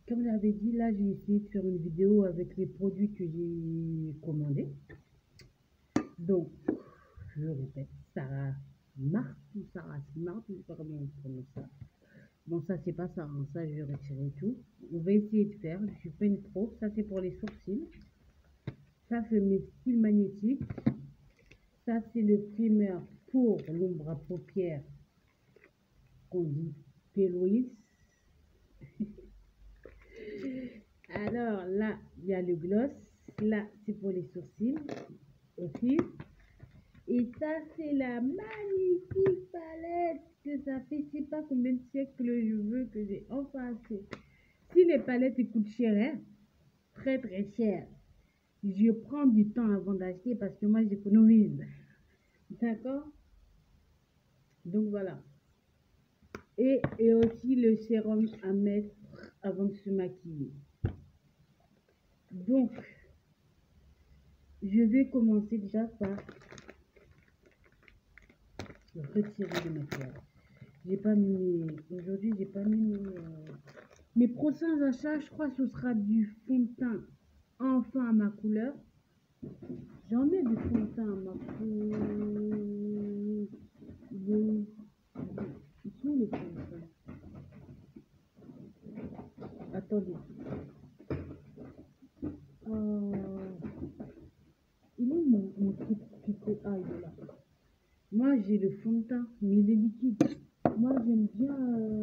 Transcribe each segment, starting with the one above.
comme j'avais dit, là, j'ai essayé de faire une vidéo avec les produits que j'ai commandés. Donc, je répète, Sarah Mart ou Sarah Smart, je ne sais pas comment on prononce ça. Bon, ça, c'est pas ça, hein. Ça, je vais retirer tout. On va essayer de faire. Je suis pas une pro. Ça, c'est pour les sourcils. Ça, c'est mes cils magnétiques. Ça, c'est le primer pour l'ombre à paupières qu'on dit Péloïs. Alors, là, il y a le gloss. Là, c'est pour les sourcils aussi. Et ça, c'est la magnifique palette que ça fait, je sais pas combien de siècles je veux que j'ai enfin acheté. Si les palettes coûtent cher, hein, très très cher, je prends du temps avant d'acheter parce que moi j'économise. D'accord? Donc voilà. Et aussi le sérum à mettre avant de se maquiller. Donc, je vais commencer déjà par retirer le maquillage. J'ai pas mis aujourd'hui, j'ai pas mis mes prochains achats. Je crois que ce sera du fond de teint enfin à ma couleur. J'en ai du fond de teint à ma couleur. Ils sont les fonds de teint. Attendez. Il est mon truc pico. Ah, il est là. Moi, j'ai le fond de teint, mais il est liquide. Moi, j'aime bien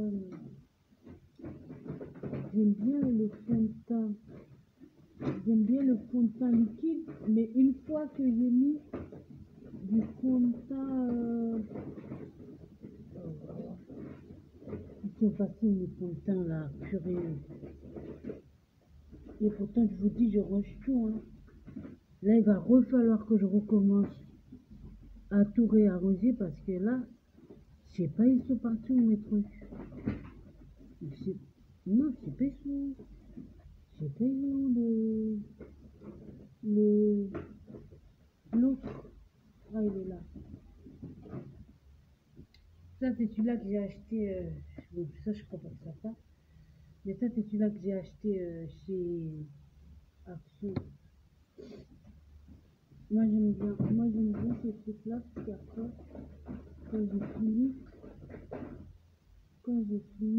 le fond de teint. J'aime bien le fond de teint liquide, mais une fois que j'ai mis du fond de teint, ils sont faciles les fonds de teint là, purée. Et pourtant, je vous dis, je range tout. Hein. Là, il va falloir que je recommence à tout réarranger parce que là, je sais pas, ils sont partis où mes trucs. Non, je sais pas, ils sont. Je sais pas, ils ont l'autre. Ah, il est là. Ça, c'est celui-là que j'ai acheté. Bon, ça, je crois pas que ça passe. Mais ça, c'est celui-là que j'ai acheté chez Action. Moi, j'aime bien ces trucs-là parce qu'après, quand j'ai fini, quand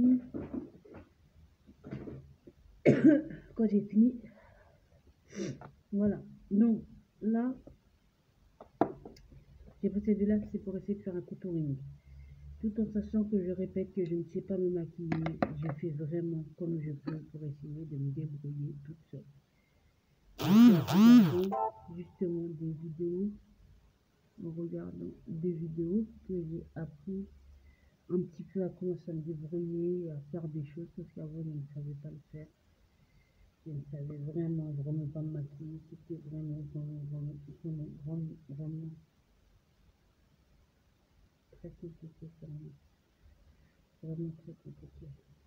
j'ai fini, voilà. Donc, là, j'ai pris celui-là, c'est pour essayer de faire un contouring. Tout en sachant que je répète que je ne sais pas me maquiller, je fais vraiment comme je peux pour essayer de me débrouiller toute seule. Justement des vidéos, en regardant des vidéos que j'ai appris un petit peu à commencer à me débrouiller, à faire des choses parce qu'avant je ne savais pas le faire. Je ne savais vraiment pas me maquiller, c'était vraiment très compliqué pour moi. Vraiment très compliqué.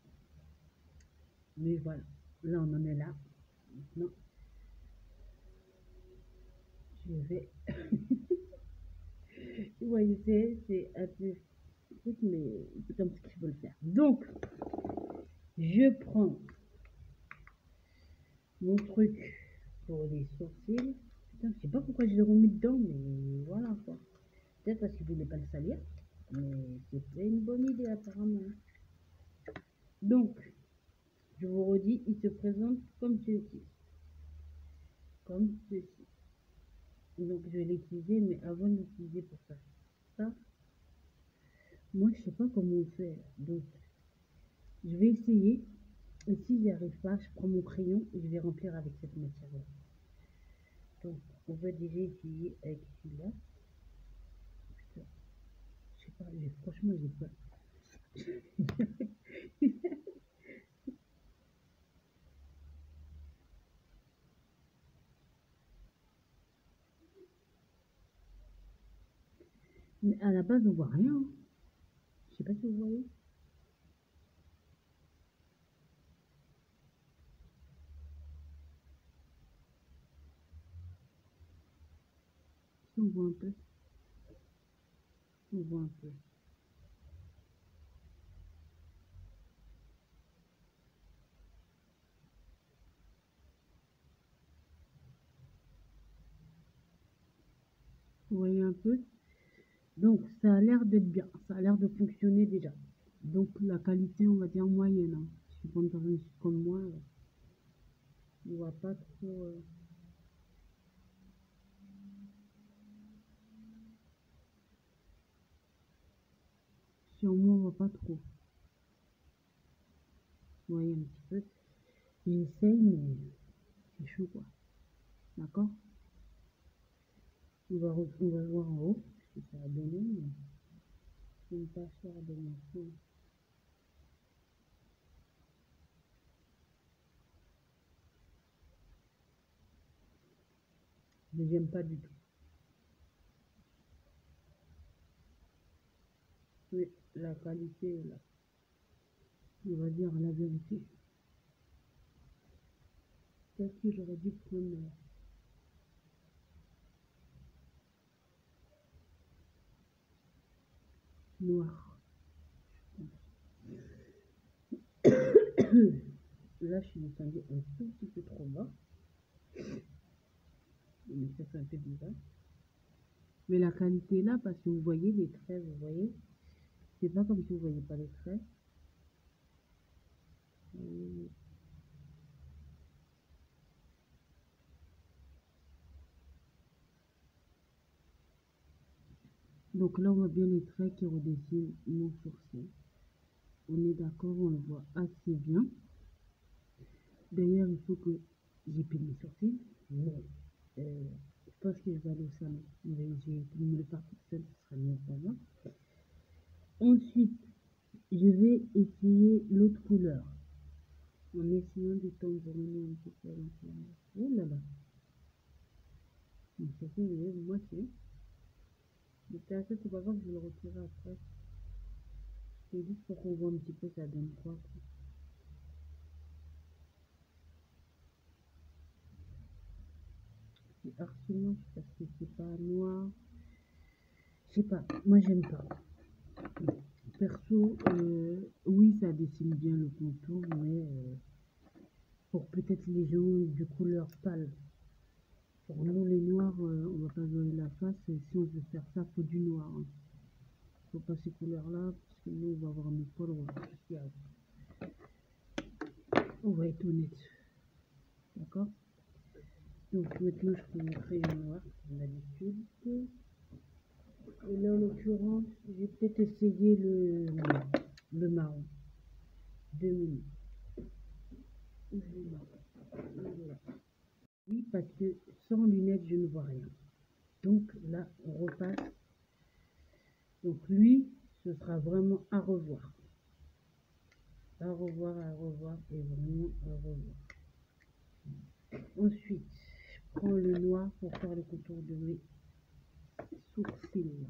Mais voilà, là on en est là. Maintenant, je vais. Vous voyez, c'est un peu truc, mais c'est comme ça qu'il faut le faire. Donc, je prends mon truc pour les sourcils. Putain, je sais pas pourquoi je l'ai remis dedans, mais voilà quoi. Peut-être parce qu'il voulait pas le salir, mais c'était une bonne idée apparemment. Donc, je vous redis, il se présente comme ceci. Comme ceci. Donc, je vais l'utiliser, mais avant de l'utiliser pour faire ça, moi, je sais pas comment on fait. Donc, je vais essayer. Et si j'y arrive pas, je prends mon crayon et je vais remplir avec cette matière-là. Donc, on va déjà essayer avec celui-là. Je sais pas, franchement, j'ai peur. Mais à la base, on voit rien. Hein. Je sais pas si vous voyez. Si on voit un peu. On voit un peu. Vous voyez un peu? Donc, ça a l'air d'être bien. Ça a l'air de fonctionner déjà. Donc, la qualité, on va dire moyenne, hein. Si pour une personne comme moi, on va pas trop... sur moi, on va pas trop. Vous voyez un petit peu. J'essaye, mais c'est chaud, quoi. D'accord? On va voir en haut ce que ça a donné, mais c'est pas cher de mon. Mais j'aime pas du tout. Oui, la qualité, là, on va dire la vérité. Peut-être que j'aurais dû prendre noir. Là, je suis descendue un tout petit peu trop bas. Mais ça fait un peu bizarre. Mais la qualité est là, parce que vous voyez les traits, vous voyez. C'est pas comme si vous voyez pas les traits. Donc là, on voit bien les traits qui redessinent mon sourcil. On est d'accord, on le voit assez bien. D'ailleurs, il faut que j'épile mes sourcils. Mais je pense que je vais aller au salon. Mais je vais me le faire toute seule, ce sera mieux pour moi. Ensuite, je vais essayer l'autre couleur. En essayant de tambouriner un petit peu à l'intérieur. Oh là là. Mais ça fait une moitié. Mais ça, c'est pas grave, je vais le retirer après. C'est juste pour qu'on voit un petit peu ça donne quoi. C'est harcèlement parce que c'est pas noir. Je sais pas, moi j'aime pas. Perso, oui, ça dessine bien le contour, mais pour peut-être les gens de couleur pâle. Pour nous, les noirs, on va pas jouer la face. Si on veut faire ça, faut du noir, hein. Faut pas ces couleurs-là, parce que nous, on va avoir nos poils, on va être honnête. D'accord? Donc maintenant, je prends mon crayon noir, comme d'habitude. Et là, en l'occurrence, j'ai peut-être essayé le marron. 2 minutes. Voilà. Oui, parce que sans lunettes, je ne vois rien. Donc là, on repasse. Donc lui, ce sera vraiment à revoir. À revoir, et vraiment à revoir. Ensuite, je prends le noir pour faire le contour de mes sourcils.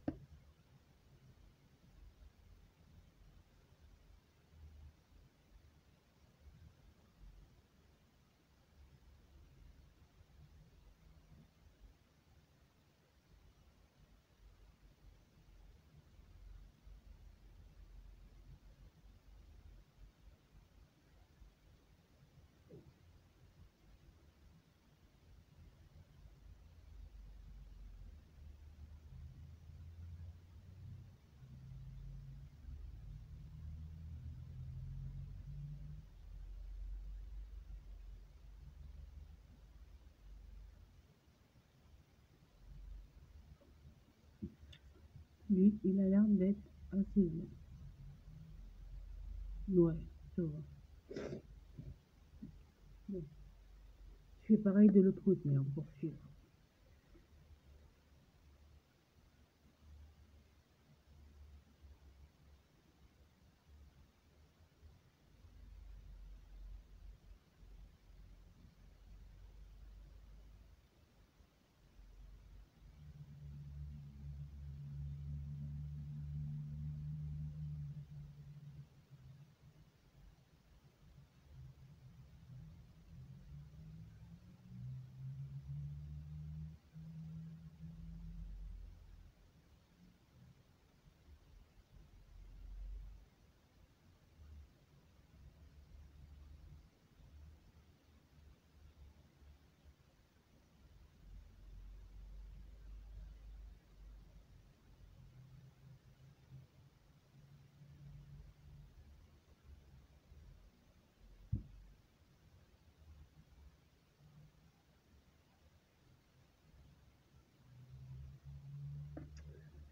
Lui, il a l'air d'être assez bien. Ouais, ça va. Bon. Je fais pareil de l'autre côté, hein, pour suivre.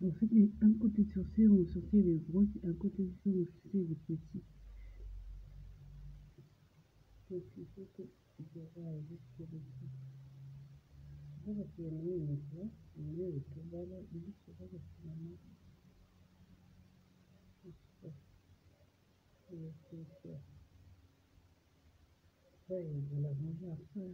En fait, un côté de sourcil, mon sourcil est gros, et un côté de sourcil, mon sourcil est petit. Donc, il faut que je réajuste le dessus. Je vais essayer de mettre une fois, mais le tout bas là, il se va de finalement. Ouais, il va la manger après.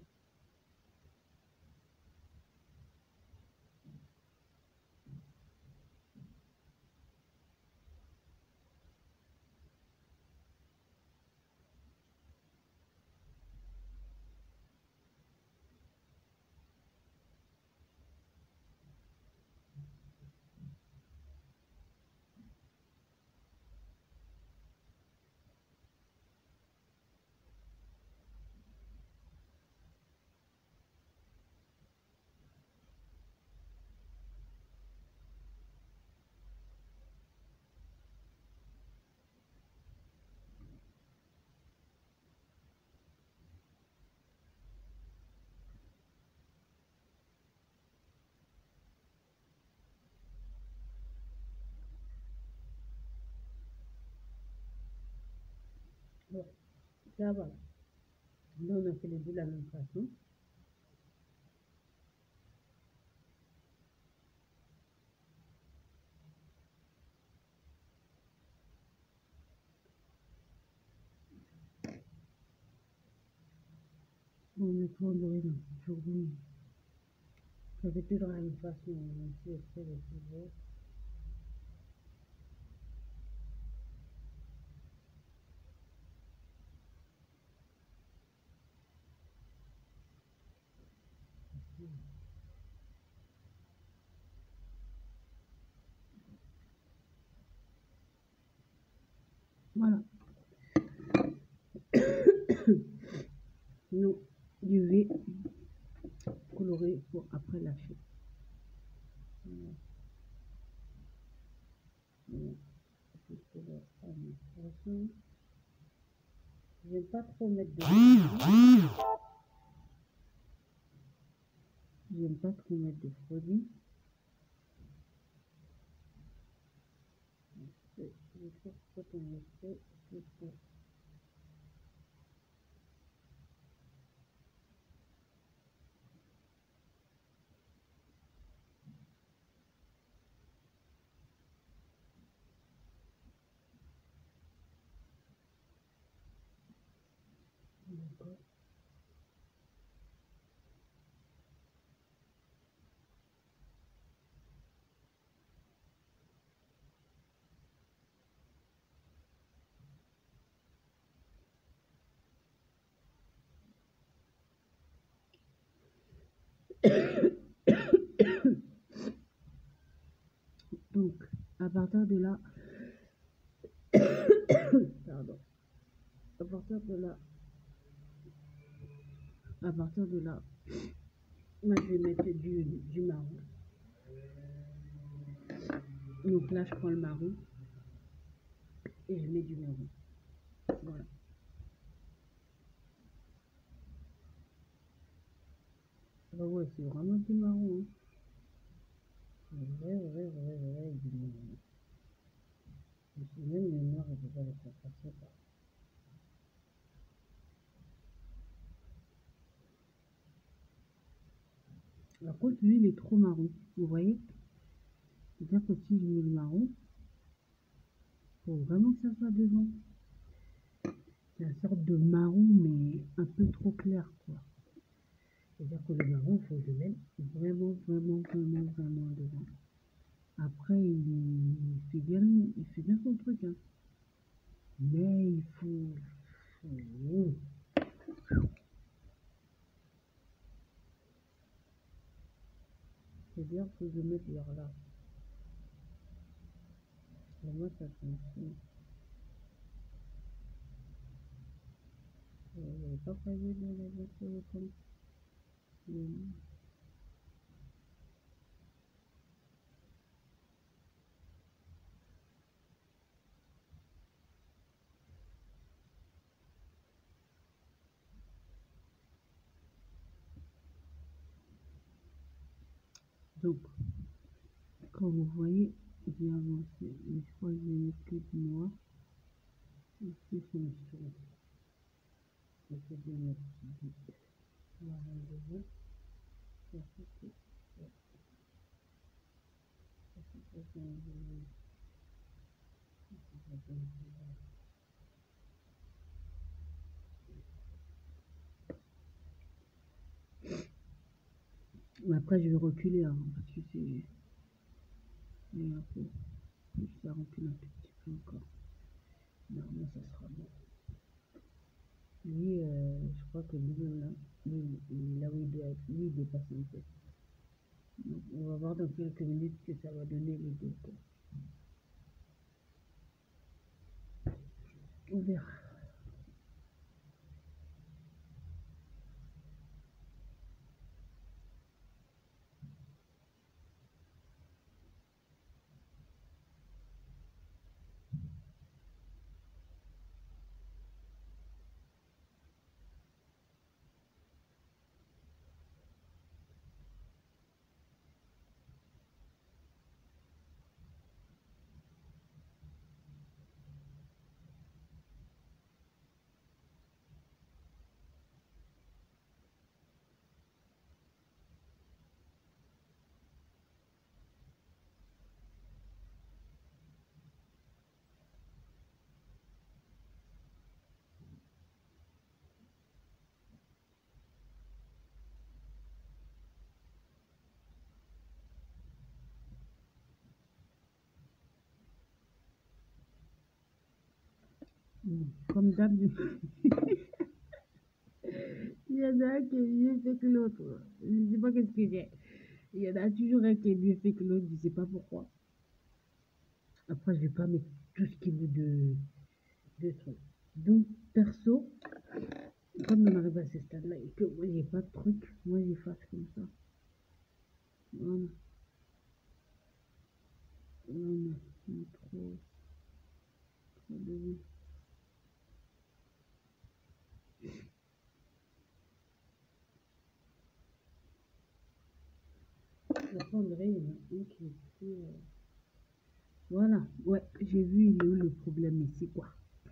Bon, ça va. Là, on a fait les deux de la même façon. On est trop endormi aujourd'hui. Ça fait toujours la même façon. On fait les toujours. Voilà. Non, du V coloré pour après lâcher. Voilà. Voilà. Juste là, administration. J'aime pas trop mettre de produit. J'aime pas trop mettre de produit. Je trouve que quand on le fait, c'est pour donc, à partir de là, pardon, à partir de là, moi je vais mettre du marron. Donc là, je prends le marron et je mets du marron. Voilà. Ah ouais, c'est vraiment du marron. Hein. Vrai, du marron. Même le noir, je vais pas le faire passer par. Par contre, lui, il est trop marron. Vous voyez? C'est-à-dire que si je mets le marron, il faut vraiment que ça soit devant. C'est une sorte de marron, mais un peu trop clair, quoi. C'est-à-dire que le marron, il faut que je le mette vraiment devant. Après, il fait bien son truc, hein. Mais il faut... C'est bien que je le mette vers là. Pour moi, ça fonctionne. Je n'avais pas prévu de la voiture comme ça. Donc, comme vous voyez, J'ai avancé, mais je crois que je vais mettre que du noir. Ici, ça me saoule. J'essaie de mettre du noir en devant. Ça fait que, ouais, ça fait que ça me donne- ça donne- Mais après, je vais reculer, hein, parce que c'est un peu, ça recule un tout petit peu encore. Normalement, ça sera bon. Lui, je crois que lui, là, là où il doit être, lui, il dépasse un peu. Donc, on va voir dans quelques minutes ce que ça va donner les deux, quoi. On verra. Bon, comme d'hab, il y en a un qui est mieux fait que l'autre. Je ne sais pas qu'est-ce que j'ai. Il y en a toujours un qui est mieux fait que l'autre, je ne sais pas pourquoi. Après, je ne vais pas mettre tout ce qui veut de trucs. Donc, perso, comme on arrive à ce stade-là et que moi, j'ai pas de truc, moi, j'efface comme ça. Voilà. Voilà. Trop, trop de... Après, on dirait, il y en a un qui est plus... Voilà. Ouais, j'ai vu, il est où le problème ici, quoi.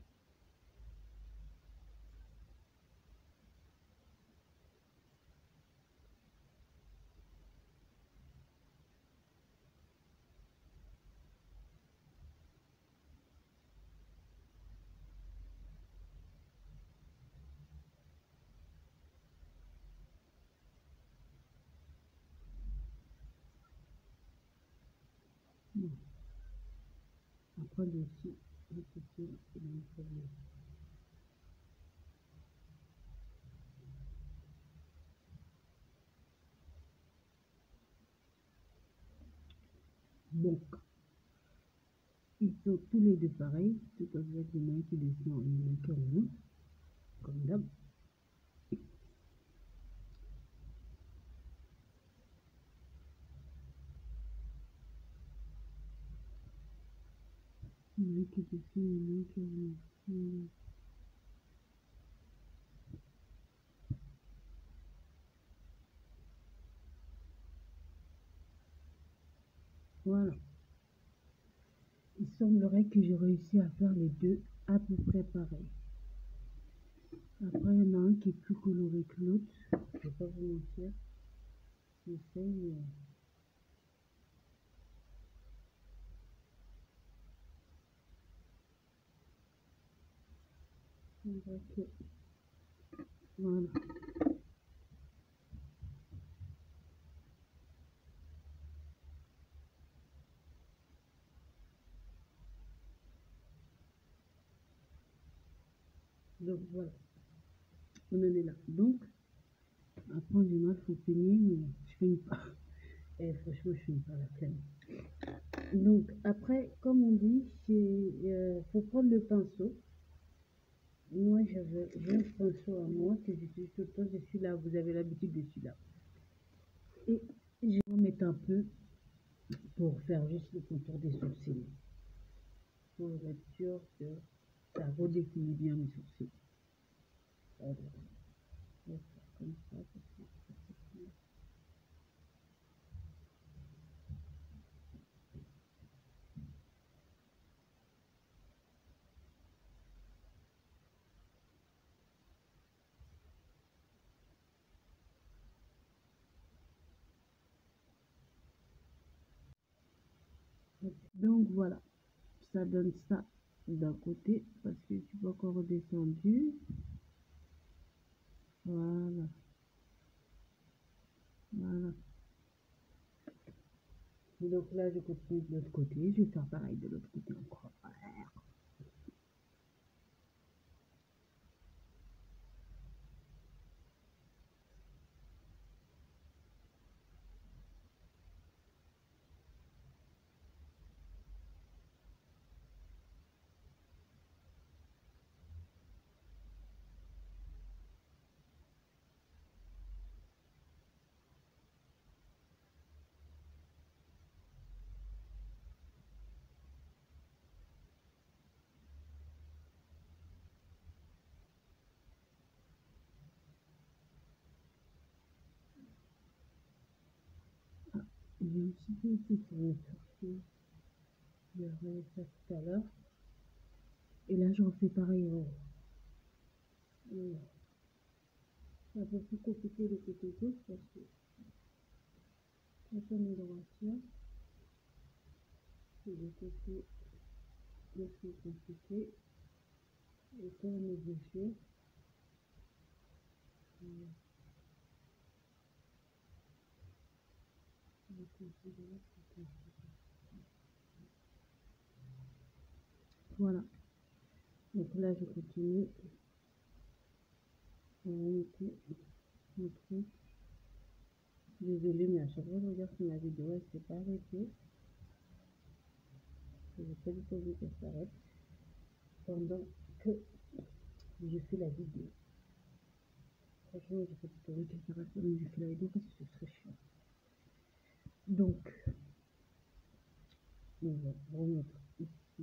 Bon. Après, le dessus, le petit, il y a un problème. Donc, ils sont tous les deux pareils, tout à fait qu'il y en a un qui descend et il y en a un qui remonte, comme d'hab. Il y en a un qui descend et il y en a un qui remonte. Voilà. Il semblerait que j'ai réussi à faire les deux à peu près pareils. Après, il y en a un qui est plus coloré que l'autre. Je vais pas vous mentir. J'essaye, mais on voit que... Voilà. Donc voilà, on en est là. Donc, après en général, il faut peigner, mais je finis pas. Et franchement, je finis pas la flemme. Donc après, comme on dit, il faut prendre le pinceau. Moi, j'ai un pinceau à moi que j'utilise tout le temps. Je suis là, vous avez l'habitude de celui-là. Et je vais en mettre un peu pour faire juste le contour des sourcils. Pour être sûr que ça redéfinit bien mes sourcils. Voilà. Je vais faire comme ça parce que Donc voilà, ça donne ça d'un côté parce que je suis pas encore redescendue. Voilà, voilà. Et donc là, je continue de l'autre côté. Je vais faire pareil de l'autre côté encore. J'ai un petit peu été sur le surface. Je vais regarder ça tout à l'heure. Et là, je refais pareil en haut. C'est un peu plus compliqué le côté gauche parce que quand on est droitière, c'est le côté le plus compliqué. Et quand on est gaucher, le côté droit, c'est compliqué. Voilà. Donc là, je continue. Désolée, mais à chaque fois que je regarde sur ma vidéo, elle ne s'est pas arrêtée. Je n'ai pas du tout envie qu'elle s'arrête pendant que je fais la vidéo. Franchement, j'ai pas du tout envie qu'elle s'arrête pendant que je fais la vidéo parce que ce serait chiant. Donc, on va remettre ici.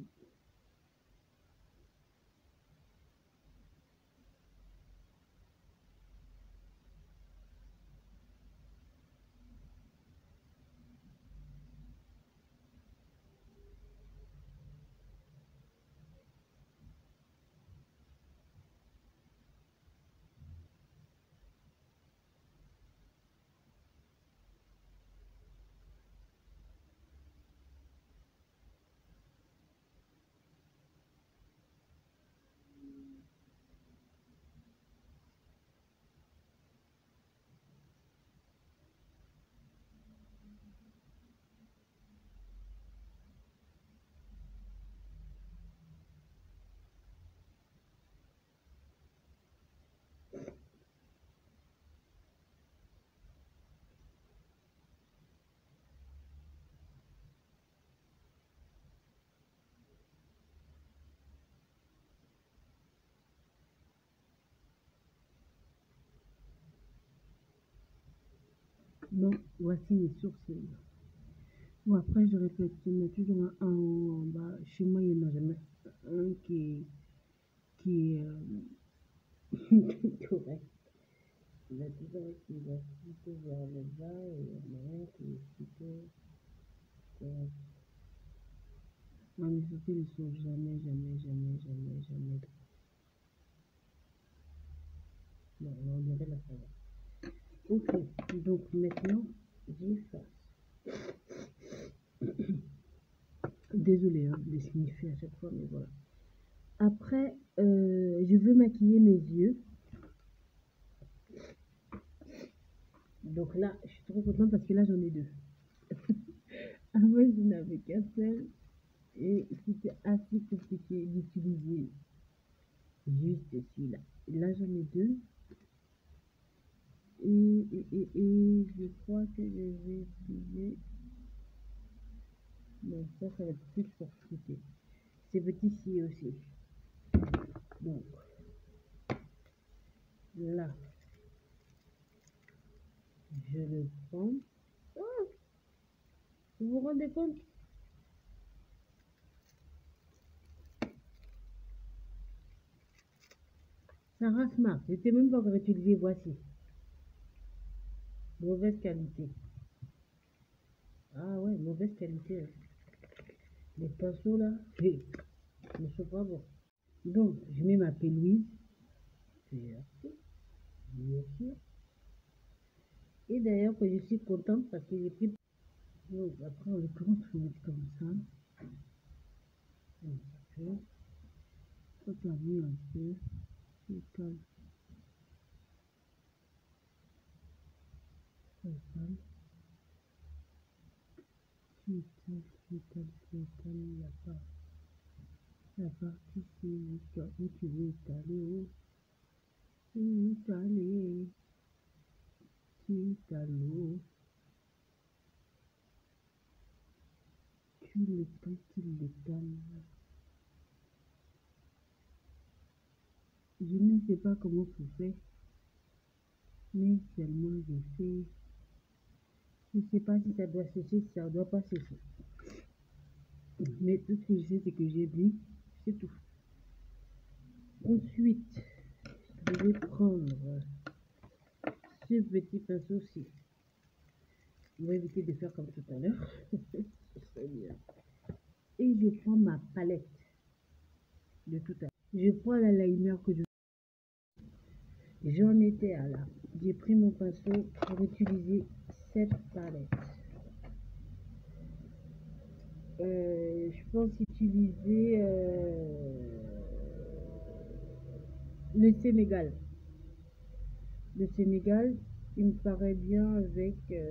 Donc, voici mes sourcils. Bon, après, je répète, il y en a toujours un en haut, en bas. Chez moi, il n'y en a jamais un qui est correct. Il y en a toujours un qui va plutôt vers le bas et il y en a un qui est plutôt correct. Non, mes sourcils ne sont jamais droits. Bon, on dirait la saveur. Ok, donc maintenant, j'efface. Désolée hein, de signifier à chaque fois, mais voilà. Après, je veux maquiller mes yeux. Donc là, je suis trop contente parce que là, j'en ai deux. Avant, je n'avais qu'un seul et c'était assez compliqué d'utiliser juste celui-là. Là, j'en ai deux. Et je crois que je vais utiliser. Bon, ça va être plus pour quitter. C'est petit ici aussi. Donc, là, je le prends. Oh, vous vous rendez compte? Sarah Smart, je n'étais même pas encore utilisé. Voici. Mauvaise qualité. Ah ouais, mauvaise qualité. Hein. Les pinceaux là, ne sont pas bons. Donc, je mets ma pelouse. Bien sûr. Et d'ailleurs, que je suis contente parce que j'ai pris Donc après, en l'occurrence, il faut mettre comme ça. Un petit peu. Ça termine un peu. Je calme, je calme, je calme la partie ici où tu veux étaler, étaler, tu étales, tu l'étales, tu l'étales. Je ne sais pas comment tu fais, mais seulement je fais. Je ne sais pas si ça doit sécher, si ça ne doit pas sécher. Mais tout ce que je sais, c'est que j'ai bu, c'est tout. Ensuite, je vais prendre ce petit pinceau-ci. On va éviter de faire comme tout à l'heure. Ce serait bien. Et je prends ma palette de tout à l'heure. Je prends la liner que j'en étais à là. J'ai pris mon pinceau pour utiliser cette palette. Je pense utiliser le Sénégal. Le Sénégal, il me paraît bien avec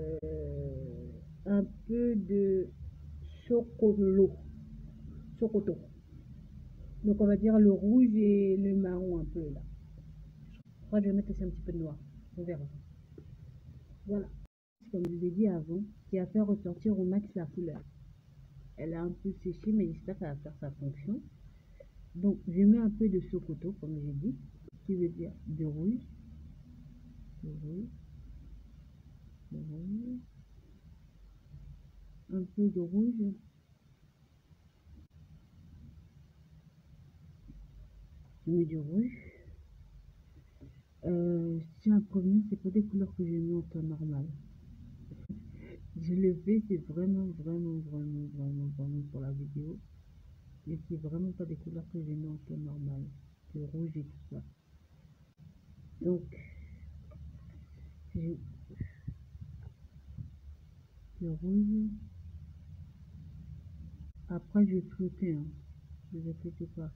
un peu de Sokoto. Sokoto. Donc on va dire le rouge et le marron un peu là. Je crois que je vais mettre aussi un petit peu de noir. On verra. Voilà. Comme je vous ai dit avant, qui a fait ressortir au max la couleur. Elle a un peu séché, mais j'espère qu'elle va faire sa fonction. Donc je mets un peu de Sokoto, comme j'ai dit, qui veut dire de rouge, de rouge, de rouge, un peu de rouge. Je mets du rouge. Je tiens à prévenir, c'est pas des couleurs que je mets en temps normal. Je le fais, c'est vraiment pour la vidéo. Mais c'est vraiment pas des couleurs que je mets en temps normal. Du rouge et tout ça. Donc, j'ai le rouge. Après, je vais flotter. Hein. Je vais flotter pas.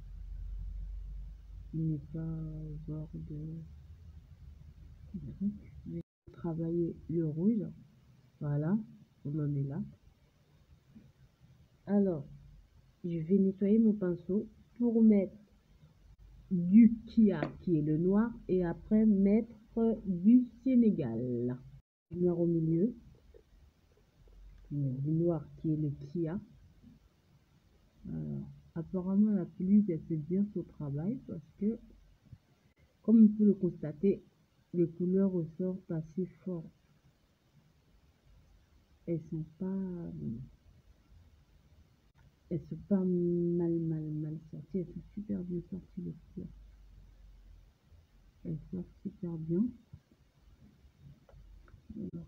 Mais pas au bord de truc. Je vais travailler le rouge. Voilà. On en est là. Alors, je vais nettoyer mon pinceau pour mettre du Kia qui est le noir et après mettre du Sénégal. Du noir au milieu, du noir qui est le Kia. Alors, apparemment la pelouse elle fait bien son travail parce que comme on peut le constater, les couleurs ressortent assez fort. Elles sont pas mal sorties, elles sont super bien sorties les couleurs. Elles sortent super bien. Alors,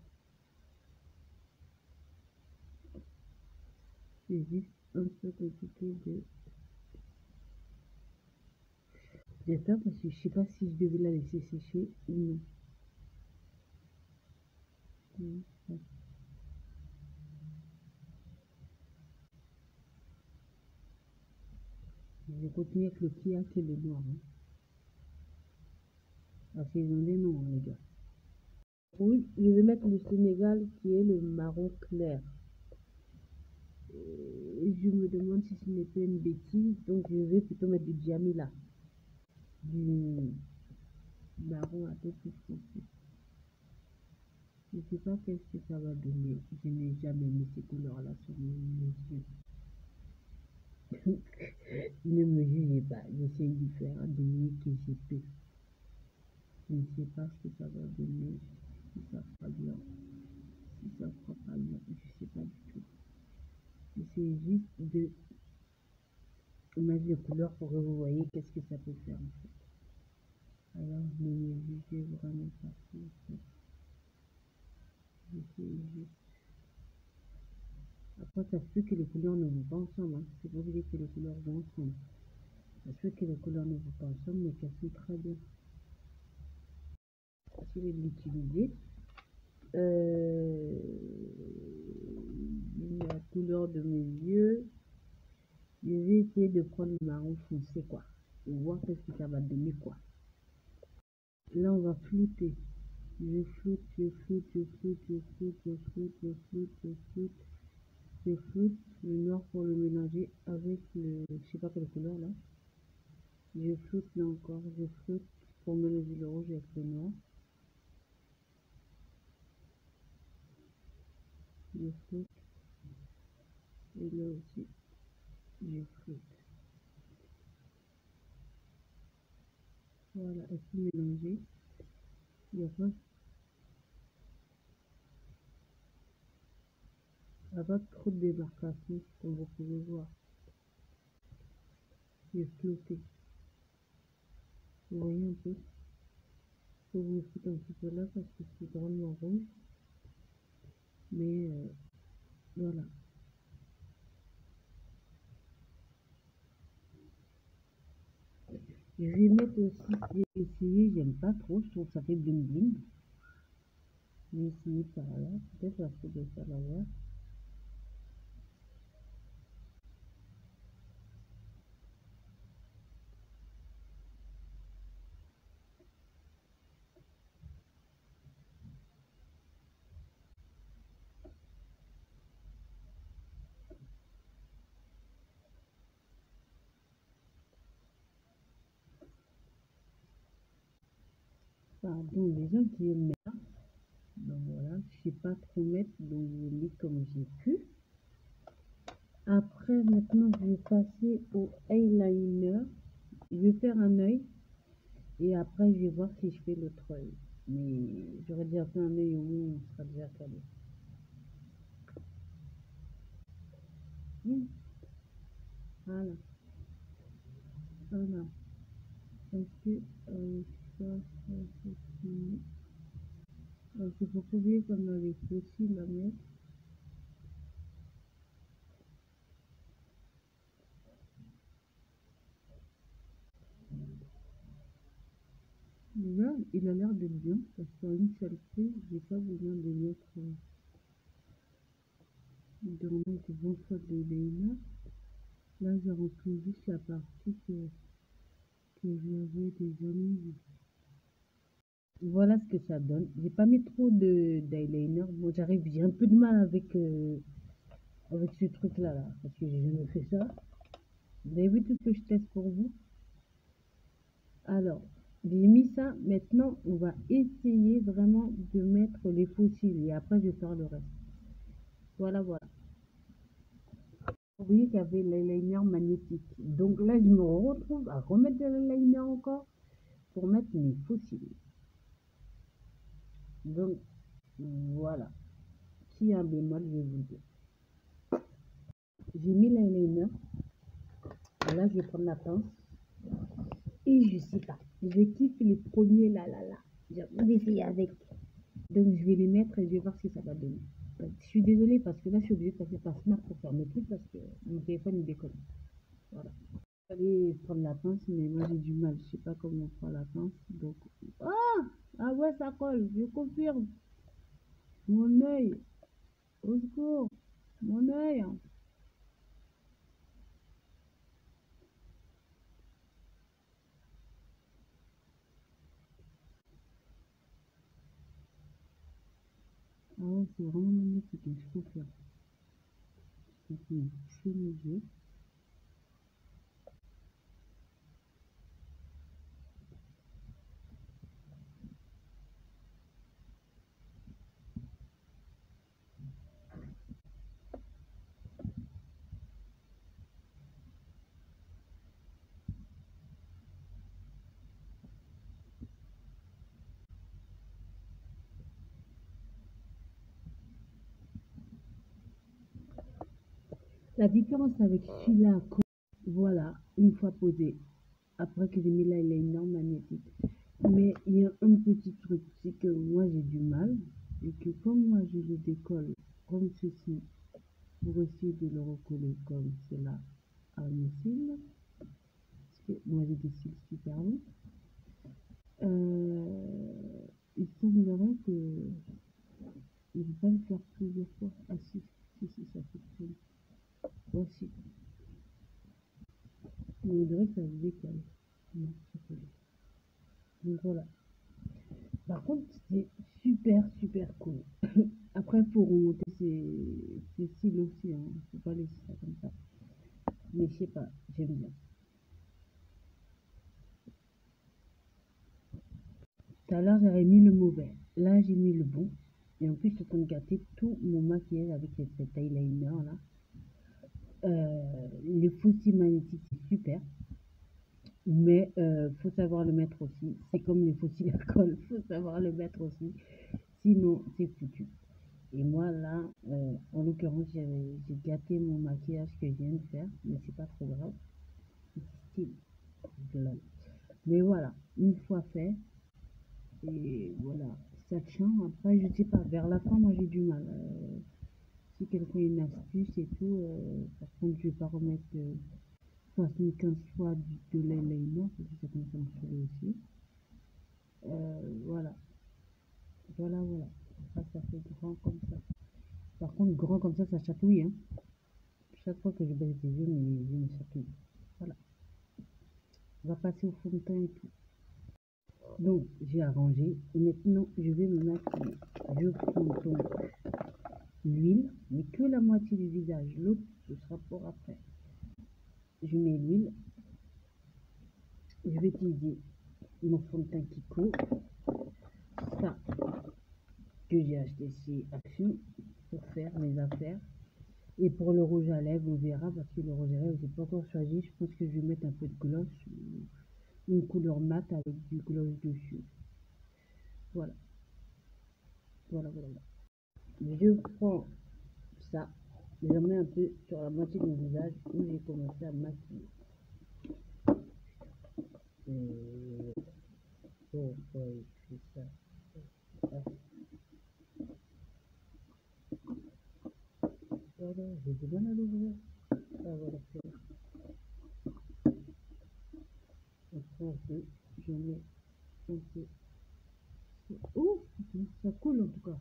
c'est juste un peu compliqué de faire parce que je sais pas si je devais la laisser sécher ou non. Je vais continuer avec le Kia qui est le noir. Hein. Parce qu'ils ont des noms, hein, les gars. Oui, je vais mettre le Sénégal qui est le marron clair. Je me demande si ce n'est pas une bêtise, donc je vais plutôt mettre du Djamila. Du marron un peu plus foncé. Je ne sais pas qu'est-ce que ça va donner. Je n'ai jamais mis ces couleurs-là sur mes yeux. Ne me jugez pas, j'essaie de faire du mieux que je peux. Je ne sais pas ce que ça va donner, si ça fera bien, si ça fera pas bien, je ne sais pas du tout. J'essaie juste de mettre les couleurs pour que vous voyez qu'est-ce que ça peut faire en fait. Alors ne me jugez vraiment pas s'il vous plaît. J'essaie juste. Après, ça se peut que les couleurs ne vont pas ensemble. Hein. C'est pas obligé que les couleurs vont ensemble. Ça se peut que les couleurs ne vont pas ensemble, mais qu'elles sont très bien. Je vais l'utiliser. couleur de mes yeux. Je vais essayer de prendre le marron foncé, quoi. Pour voir qu'est-ce que ça va donner, quoi. Là, on va flouter. Je floute, je floute, je floute, je floute, je floute, je floute, je floute. Je floute le noir pour le mélanger avec le, je sais pas quelle couleur là. Je floute là encore, je floute pour mélanger le rouge avec le noir. Je floute. Et là aussi, je floute. Voilà, et puis mélanger. Il n'y a pas trop de démarcation, comme vous pouvez voir. J'ai flouté. Vous voyez un peu? Je vous foutre un petit peu là parce que c'est vraiment rouge. Mais voilà. Je vais mettre aussi, j'ai essayé, j'aime pas trop, je trouve que ça fait bling bling. J'ai essayé par là, peut-être parce que de faire l'envers. Pardon, les gens qui aiment mettre, donc voilà, je sais pas trop mettre, donc je lis comme j'ai pu. Après, maintenant, je vais passer au eyeliner. Je vais faire un œil et après, je vais voir si je fais l'autre œil. Mais j'aurais déjà fait un œil au moins, on sera déjà calé. Voilà, voilà. Parce que ça, c'est fini. Donc, il faut pas oublier qu'on a les fossiles à mettre. Déjà, il a l'air d'être bien, parce qu'en une seule prise, j'ai pas besoin de mettre de remettre 20 fois de liner. Là, j'ai repris juste la partie que j'avais déjà mise. Voilà ce que ça donne. J'ai pas mis trop de d'eyeliner. Bon, j'arrive, j'ai un peu de mal avec ce truc-là, là, parce que j'ai jamais fait ça. Vous avez vu tout ce que je teste pour vous? Alors, j'ai mis ça. Maintenant, on va essayer vraiment de mettre les faux cils et après, je vais faire le reste. Voilà, voilà. Vous voyez qu'il y avait l'eyeliner magnétique. Donc là, je me retrouve à remettre de l'eyeliner encore pour mettre mes faux cils. Donc, voilà. S'il y a un bémol, je vais vous le dire. J'ai mis l'eyeliner. Là, je vais prendre la pince. Et je sais pas. Je kiffe les premiers là. J'ai envie d'essayer avec. Donc, je vais les mettre et je vais voir ce que ça va donner. Je suis désolée parce que là, je suis obligée de passer par Snap pour faire mes trucs parce que mon téléphone, il déconne. Voilà. J'allais prendre la pince, mais moi, j'ai du mal. Je sais pas comment on prend la pince. Donc, ah ouais, ça colle. Je confirme. Mon œil. Au secours. Mon œil. Ah ouais, c'est vraiment magnifique. Je confirme. Ça fait toucher mes yeux. La différence avec celui-là, voilà, une fois posé, après que j'ai mis l'eyeliner magnétique. Mais il y a un petit truc, c'est que moi j'ai du mal, et que comme moi je le décolle comme ceci, pour essayer de le recoller comme cela à mes cils, parce que moi j'ai des cils super longs, il semblerait que je ne vais pas le faire plusieurs fois. Ah si, ça fonctionne. aussi. On dirait que ça se décolle. Non, c'est collé. Donc voilà. Par contre, c'est super cool. Après, pour remonter ces cils aussi, hein. Faut pas laisser ça comme ça. Mais je sais pas, j'aime bien. Tout à l'heure, j'avais mis le mauvais. Là, j'ai mis le bon. Et en plus, je suis en train de gâter tout mon maquillage avec cet eyeliner là. Les faux cils magnétiques, c'est super. Mais faut savoir le mettre aussi. C'est comme les faux cils à colle, faut savoir le mettre aussi. Sinon, c'est foutu. Et moi, là, en l'occurrence, j'ai gâté mon maquillage que je viens de faire. Mais c'est pas trop grave. C'est style. Mais voilà, une fois fait, et voilà, ça tient. Après, je sais pas, vers la fin, moi j'ai du mal. Si quelqu'un a une astuce et tout, par contre, je vais pas remettre 75 fois de l'eyeliner, parce que ça commence à me saouler aussi. Voilà, voilà. Après, ça fait grand comme ça. Par contre, grand comme ça chatouille, hein. Chaque fois que je baisse les yeux, mes yeux me chatouillent. Voilà, on va passer au fond de teint et tout. Donc, j'ai arrangé. Et maintenant, je vais me maquiller. Je prends donc l'huile, mais que la moitié du visage. L'autre, ce sera pour après. Je mets l'huile. Je vais utiliser mon fond de teint Kiko. Ça, que j'ai acheté chez Action pour faire mes affaires. Et pour le rouge à lèvres, on verra parce que le rouge à lèvres, j'ai pas encore choisi. Je pense que je vais mettre un peu de gloss, une couleur mate avec du gloss dessus. Voilà. Je prends ça, je mets un peu sur la moitié de mon visage où j'ai commencé à maquiller. Pourquoi il fait ça? Ah, voilà, j'ai du mal à l'ouvrir. Ah voilà, c'est bon. Je prends un peu, je mets un peu. Oh, ça coule en tout cas.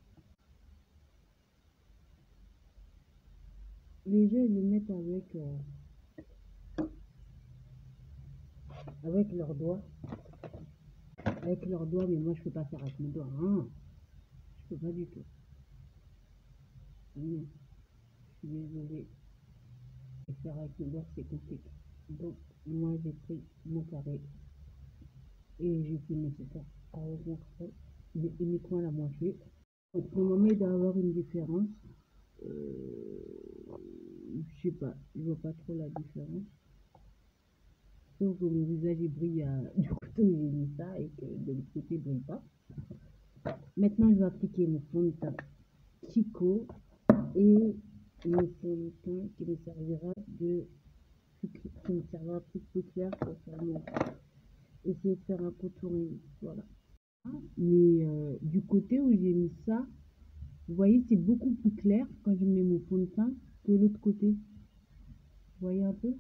Les gens ils le mettent avec leurs doigts. Avec leurs doigts, mais moi je peux pas faire avec mes doigts. Hein. Je peux pas du tout. Non, je suis désolée. Et faire avec mes doigts, c'est compliqué. Donc, moi j'ai pris mon carré et j'ai fait le nécessaire avec mon carré, mais uniquement la moitié. Donc, normalement, il doit y avoir une différence. Je sais pas, je vois pas trop la différence. Sauf que mon visage il brille du côté où j'ai mis ça et que de l'autre côté il brille pas. Maintenant, je vais appliquer mon fond de teint Kiko et mon fond de teint qui me servira plus clair pour faire essayer de faire un contouring. Voilà. Mais du côté où j'ai mis ça, vous voyez, c'est beaucoup plus clair quand je mets mon fond de teint que l'autre côté. Vous voyez un peu?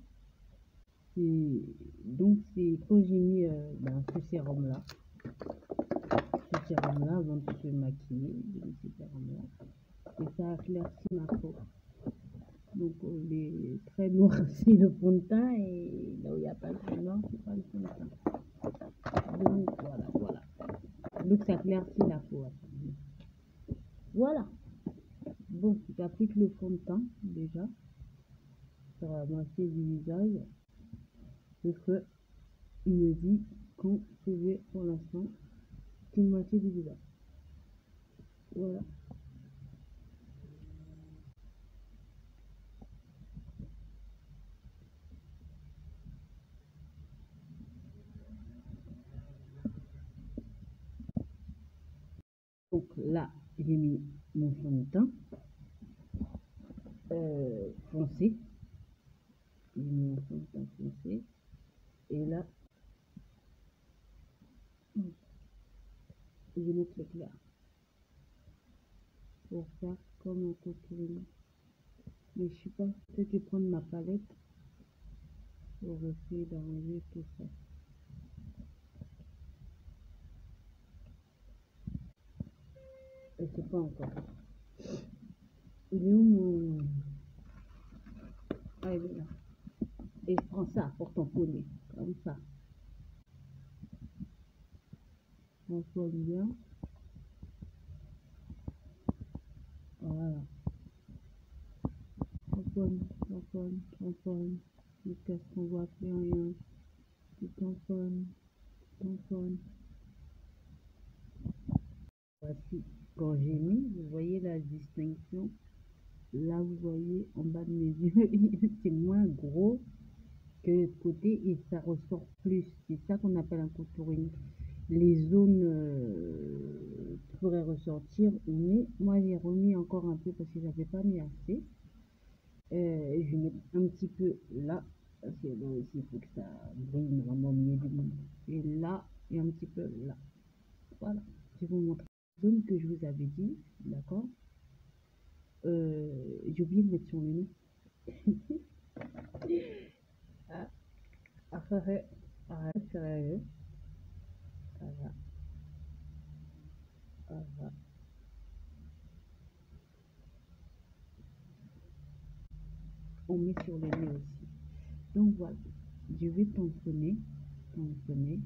Donc, c'est quand j'ai mis ce sérum-là. Ce sérum-là, avant de se maquiller, j'ai mis ce sérum-là. Et ça a éclairci ma peau. Donc, les traits noirs, c'est le fond de teint. Et là où il n'y a pas de trait noir, c'est pas le fond de teint. Donc, voilà. Donc, ça éclaircit la peau. Voilà. Bon, j'applique le fond de teint déjà sur la moitié du visage. Parce que il me dit qu'on faisait pour l'instant qu'une moitié du visage. Voilà. Donc là, j'ai mis mon fond de teint foncé. J'ai mis mon fond de teint foncé. Et là, je vais mettre le clair pour faire comme un contouring. Mais je sais pas, peut-être je vais prendre ma palette pour essayer d'arranger tout ça. Je sais pas encore. Il est où Ah, elle est là. Et je prends ça pour tamponner, comme ça. On soigne bien. Voilà. Tamponne. Jusqu'à ce qu'on voit plus rien. Tu tamponne. Voici. Quand j'ai mis, vous voyez la distinction. Là, vous voyez en bas de mes yeux, c'est moins gros que de côté et ça ressort plus. C'est ça qu'on appelle un contouring. Les zones qui pourraient ressortir, mais moi j'ai remis encore un peu parce que j'avais pas mis assez. Je vais mettre un petit peu là, parce que là aussi il faut que ça brille vraiment au milieu du monde. Et là, et un petit peu là. Voilà. Je vais vous montrer la zone que je vous avais dit, d'accord. J'ai oublié de mettre sur le nez. Ah, arrête, sérieux. Voilà, voilà. On met sur le nez aussi. Donc voilà, je vais tamponner.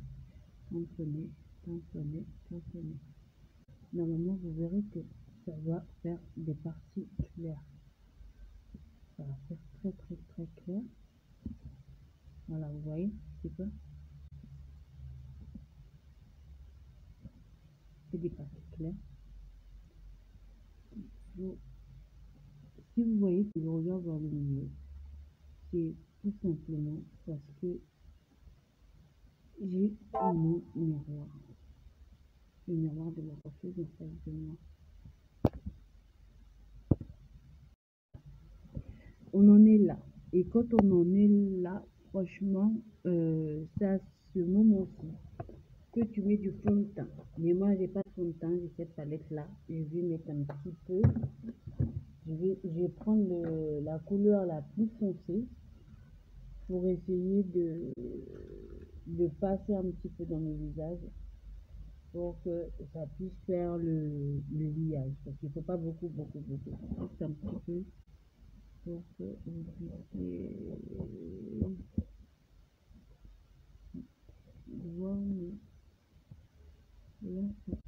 Normalement, vous verrez que ça va faire des parties claires. Ça va faire très clair. Voilà, vous voyez, c'est ça. C'est des parties claires. Vous, si vous voyez que je regarde vers le milieu, c'est tout simplement parce que j'ai mon miroir. Le miroir de la coiffeuse en face de moi. On en est là. Et quand on en est là, franchement, c'est à ce moment-ci que tu mets du fond de teint. Mais moi, j'ai pas de fond de teint, j'ai cette palette-là. Je vais mettre un petit peu. Je vais prendre la couleur la plus foncée pour essayer de passer un petit peu dans le visage pour que ça puisse faire le liage. Parce qu'il ne faut pas beaucoup. Juste un petit peu pour que vous puissiez voir. Là,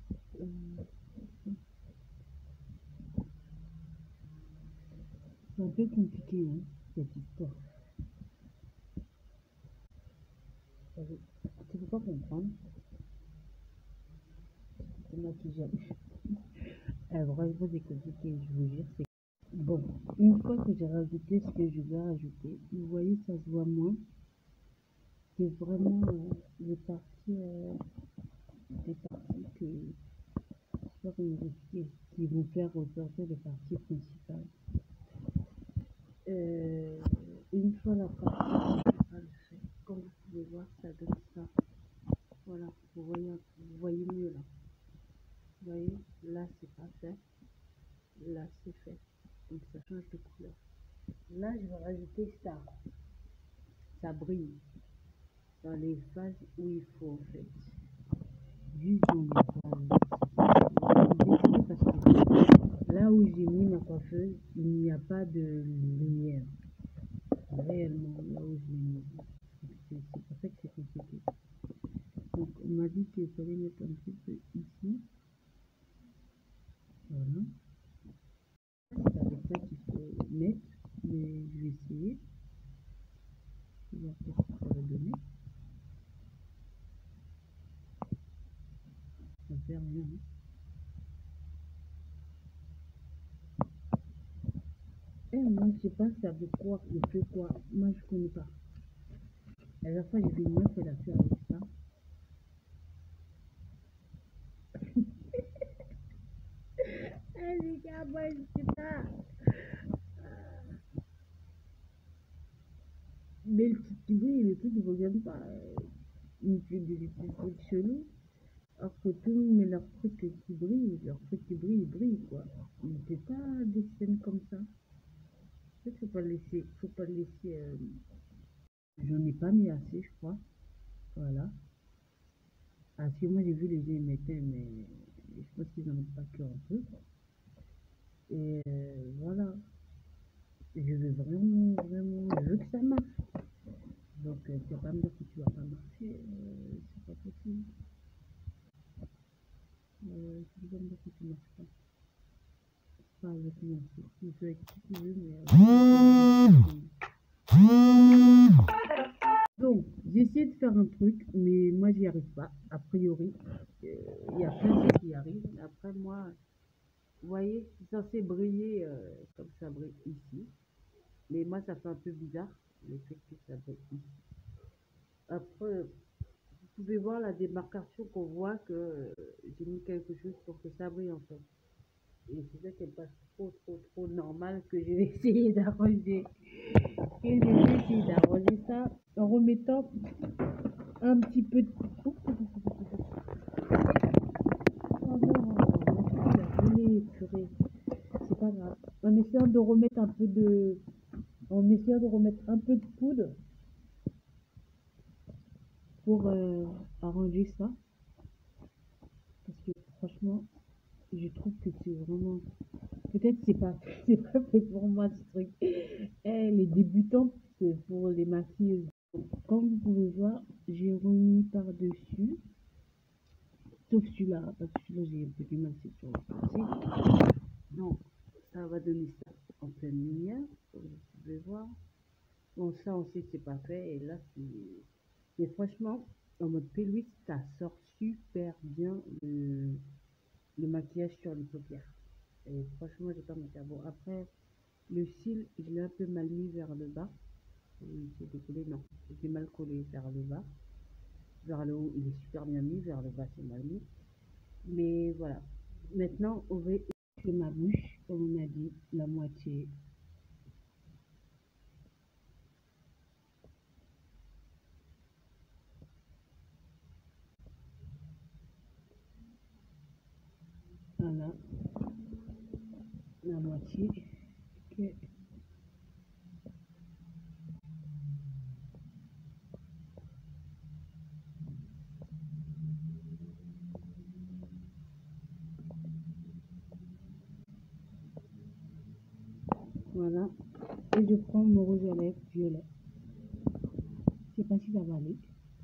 c'est un peu compliqué, hein, cette histoire. Tu ne peux pas comprendre. C'est moi qui j'aime. Vraiment, c'est compliqué, je vous jure. Bon, une fois que j'ai rajouté ce que je vais rajouter, vous voyez, ça se voit moins. C'est vraiment des parties que, je sais pas comment vous expliquer, qui vont faire ressortir les parties principales. Euh, une fois la partie principale faite, comme vous pouvez voir, ça donne ça. Voilà, vous voyez mieux là. Vous voyez, là c'est pas fait, là c'est fait. Donc ça change de couleur. Là, je vais rajouter ça. Ça brille dans les phases où il faut en fait. Juste dans les phases. Parce que là où j'ai mis ma coiffeuse, il n'y a pas de lumière. Réellement, là où je l'ai mis. C'est pour ça que c'est compliqué. Donc, on m'a dit qu'il fallait mettre un petit peu ici. Voilà. C'est avec ça qu'il faut mettre. Mais je vais essayer. Je vais voir ce que ça va donner. Ça ne fait rien. Eh, moi, je sais pas ça veut quoi, il fait quoi. Moi, je connais pas. La dernière fois, j'ai vu une meuf, elle a fait avec ça. Eh, les gars, moi, je sais pas. Mais le truc qui brille, le truc, ils regardent pas. Ils font des trucs chelous. Alors que tout le monde met leur truc qui brille, ils brillent, quoi. Mais c'est pas des scènes comme ça. En fait, faut pas le laisser. J'en ai pas mis assez, je crois. Voilà. Ah, si moi j'ai vu les gens ils mettaient, mais je pense qu'ils en mettent pas que un peu. Et voilà. Je veux vraiment, vraiment, je veux que ça marche. Donc, tu vas pas me dire que tu vas pas marcher, c'est pas possible. Tu vas me dire que tu marches pas. Pas avec moi, tu peux avec qui tu veux, mais donc, j'ai essayé de faire un truc, mais moi, j'y arrive pas. A priori, il y a plein de gens qui y arrivent. Après, moi, vous voyez, c'est censé briller comme ça brille ici. Mais moi, ça fait un peu bizarre, le fait que ça brille ici. Après, vous pouvez voir la démarcation qu'on voit que j'ai mis quelque chose pour que ça brille en fait. Et c'est ça qui n'est pas trop normal que je vais essayer d'arranger. Et je vais essayer d'arranger ça en remettant un petit peu de... Oh non, il a brûlé, purée. C'est pas grave. En essayant de remettre un peu de... En essayant de remettre un peu de poudre pour arranger ça. Parce que franchement, je trouve que c'est vraiment... Peut-être c'est pas fait pour moi ce truc. Eh, les débutantes, c'est pour les maquilleuses. Comme vous pouvez voir, j'ai remis par-dessus. Sauf celui-là, parce que celui-là, j'ai un peu du mal, c'est sur le côté. Donc, ça va donner ça en pleine lumière, comme vous pouvez voir. Bon, ça, on sait que c'est pas fait. Et là, c'est... Mais franchement, en mode peluche, ça sort super bien le maquillage sur les paupières. Et franchement, j'ai pas mon bon. Après, le cil, je l'ai un peu mal mis vers le bas. C'est décollé, non. J'ai mal collé vers le bas. Vers le haut, il est super bien mis. Vers le bas, c'est mal mis. Mais voilà. Maintenant, on va faire ma bouche, comme on a dit, la moitié. Voilà, la moitié. Ok. Voilà. Et je prends mon rouge à lèvres violet. Je sais pas si ça va aller.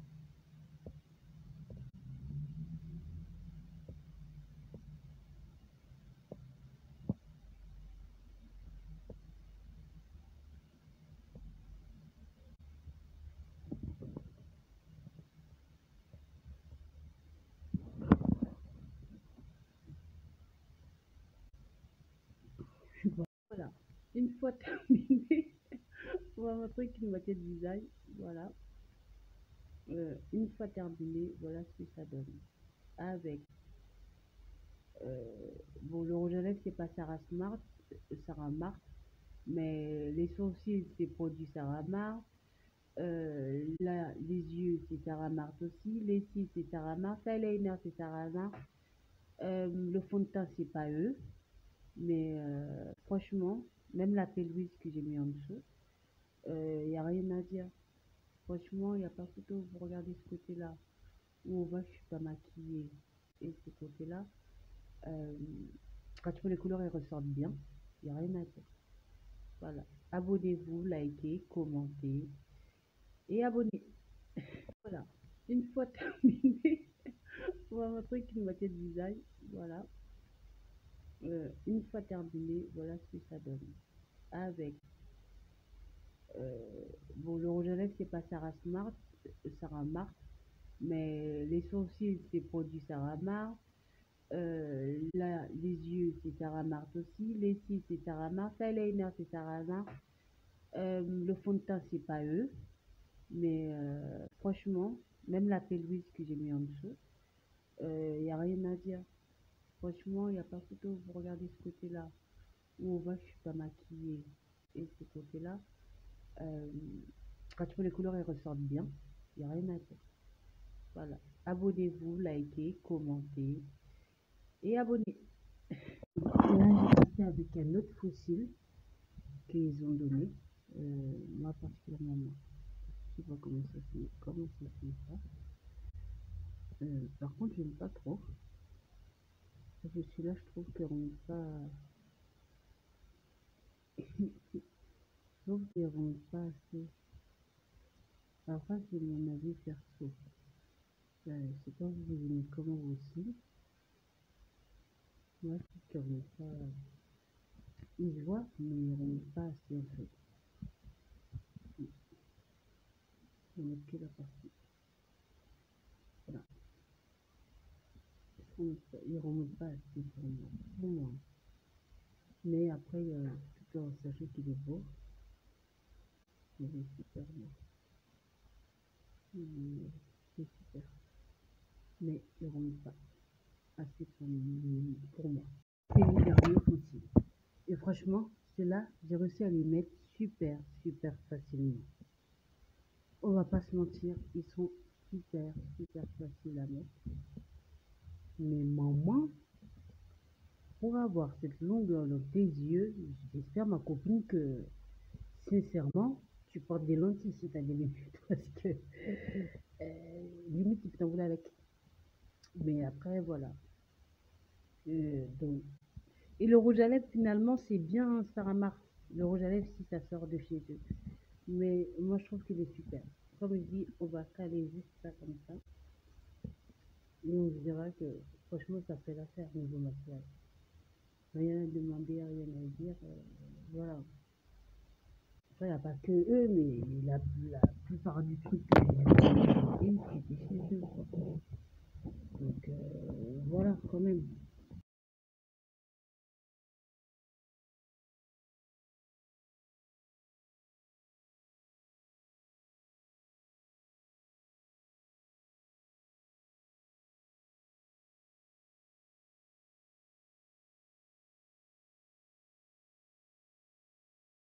Voilà. Une fois terminé, on va montrer qu'une moitié de visage. Voilà. Une fois terminé, voilà ce que ça donne. Avec bon, le rouge à lèvres, c'est pas Sarah Smart, Sarah Mart, mais les sourcils, c'est produit Sarah Mart. Là, les yeux, c'est Sarah Mart aussi. Les cils, c'est Sarah Mart. L'eyeliner, c'est Sarah Mart. Le fond de teint, c'est pas eux. Mais franchement, même la pelouse que j'ai mis en dessous, il n'y a rien à dire. Franchement, il n'y a pas photo. Vous regardez ce côté-là, où on voit que je suis pas maquillée. Et ce côté-là, euh, quand tu vois les couleurs, elles ressortent bien. Il n'y a rien à dire. Voilà. Abonnez-vous, likez, commentez et abonnez. Voilà. Une fois terminé, on va montrer qu'une moitié de visage. Voilà. Une fois terminé, voilà ce que ça donne. Avec bon, le rouge à lèvres, c'est pas Sarah Smart, Sarah Mart, mais les sourcils, c'est produit Sarah Mart. Là, les yeux, c'est Sarah Mart aussi. Les cils, c'est Sarah Mart. L'eyeliner, c'est Sarah Mart. Le fond de teint, c'est pas eux. Mais franchement, même la pelouse que j'ai mis en dessous, il n'y a rien à dire. Franchement, il n'y a pas photo. Vous regardez ce côté-là, où on voit que je suis pas maquillée. Et ce côté-là, euh, quand tu vois les couleurs, elles ressortent bien. Il n'y a rien à dire. Voilà. Abonnez-vous, likez, commentez et abonnez. Là, j'ai passé avec un autre fossile qu'ils ont donné. Moi, particulièrement, moi. Je sais pas comment ça se fait ça. Par contre, j'aime pas trop. Parce que celui-là, je trouve qu'on n'est pas. trouve qu'ils remontent pas assez. Après, c'est mon avis perso. Je sais pas vous aimez comment aussi. Moi, je trouve qu'ils remontent pas. Ils se voient, mais ils remontent pas assez en fait. On met que la partie. Voilà. Ils remontent pas assez pour moi. Pour moi. Mais après, tout en sachant qu'il est beau, il est super beau. C'est super. Mais il ne remonte pas assez pour moi. C'est les derniers aussi. Et franchement, ceux-là, j'ai réussi à les mettre super, super facilement. On va pas se mentir, ils sont super, super faciles à mettre. Mais maman, pour avoir cette longueur dans tes yeux, j'espère ma copine que, sincèrement, tu portes des lentilles si tu as des lunettes. Parce que, limite, tu peux t'envoler avec. Mais après, voilà. Donc, et le rouge à lèvres, finalement, c'est bien Sarah Mars. Le rouge à lèvres, si ça sort de chez eux. Mais moi, je trouve qu'il est super. Comme je dis, on va caler juste ça comme ça. Et on se dira que, franchement, ça fait l'affaire niveau maquillage. Rien à demander, rien à dire. Voilà. Après, il n'y a pas que eux, mais la plupart du truc,